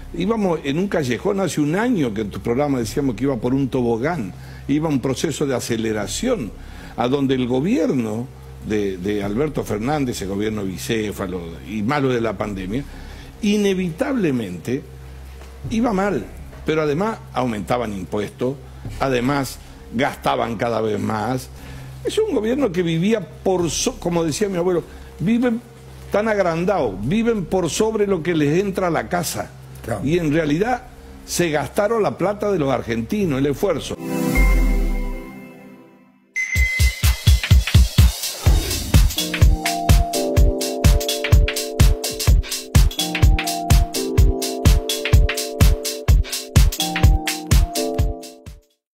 Íbamos en un callejón hace un año que en tu programa decíamos que iba por un tobogán, iba un proceso de aceleración, a donde el gobierno de Alberto Fernández, el gobierno bicéfalo y malo de la pandemia, inevitablemente iba mal, pero además aumentaban impuestos, además gastaban cada vez más. Es un gobierno que vivía como decía mi abuelo, viven tan agrandados, viven por sobre lo que les entra a la casa. Claro. Y en realidad se gastaron la plata de los argentinos, el esfuerzo.